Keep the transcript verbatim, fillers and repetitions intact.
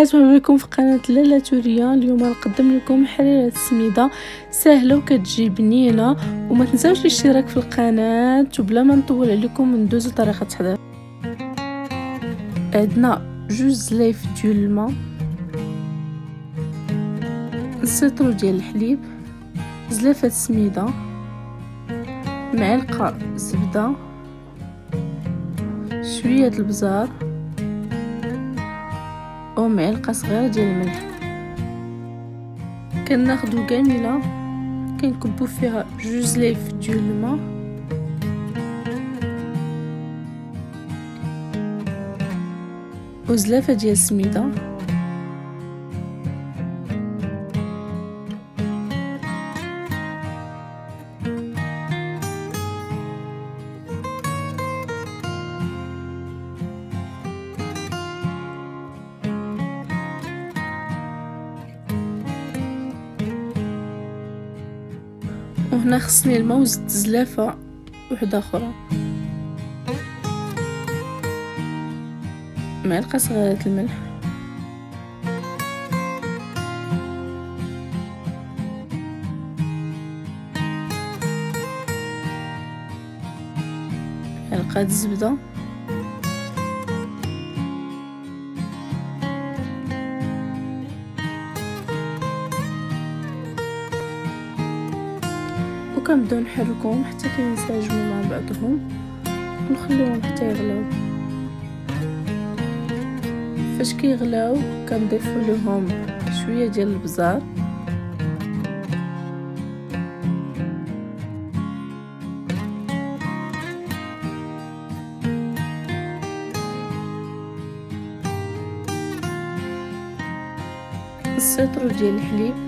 البنات، مرحبا بكم في قناه لالا توريا. اليوم نقدم لكم حريره السميده سهله وكتجي بنينه، وما تنساوش الاشتراك في القناه. وبلا ما نطول عليكم ندوزو لطريقه التحضير. عندنا جوج زلايف ديال الماء، السيطرو ديال الحليب، زلافه سميده، معلقه زبده، شويه البزار ومعلقه صغيره ديال الملح. كناخذوا كامله كنكبوا فيها جوج زلايف ديال الماء وزلافه ديال السميده وهنا خصني الماء وزدت زلافه وحده اخرى، معلقه صغيره الملح، معلقه الزبده، وكنبداو نحركهم حتى كينسجموا مع بعضهم ونخليهم حتى يغلاو. فاش كيغلاو كنضيفوا لهم شويه ديال البزار السيطرو ديال الحليب